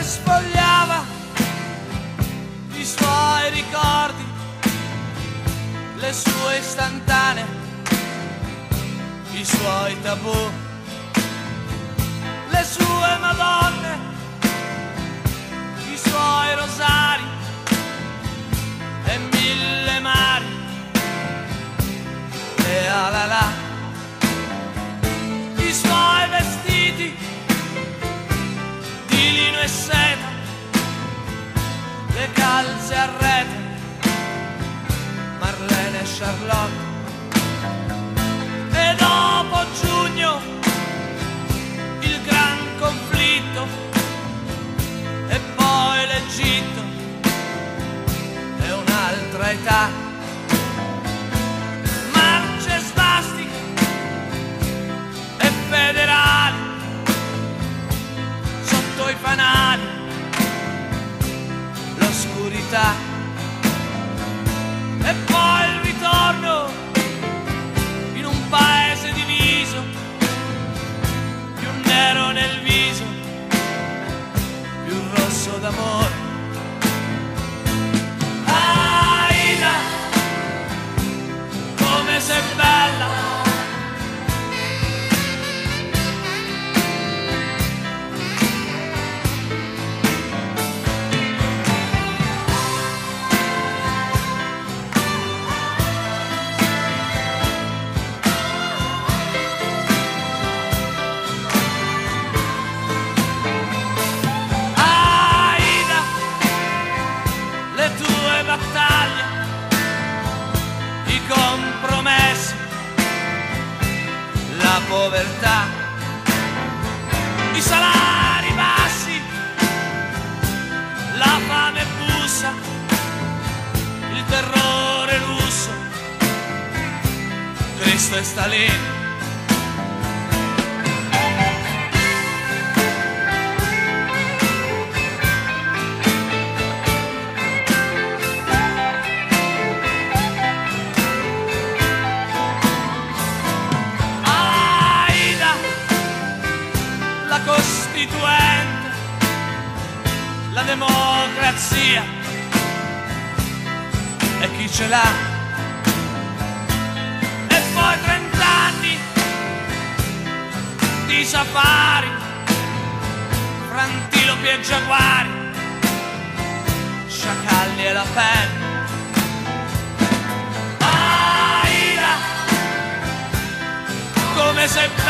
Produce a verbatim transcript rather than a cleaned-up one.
sfogliava i suoi ricordi, le sue istantanee, i suoi tabù, le sue madonne, i suoi rosari e mille mari e alala, i suoi vestiti di lino e seta, le calze a rete, Marlene e Charlotte. E dopo giugno il gran conflitto e poi l'Egitto e un'altra età, marce svastiche e federali sotto i fanali, l'oscurità e poi il ritorno in un paese diviso, più nero nel viso, più rosso d'amore. Aida, come sei bella, battaglie, i compromessi, la povertà, i salari bassi, la fame bussa, il terrore russo, Cristo e Stalin. Costituente, la democrazia e chi ce l'ha, e poi trent'anni di safari fra antilopi e giaguari, sciacalli e la pelle. Aida, come sei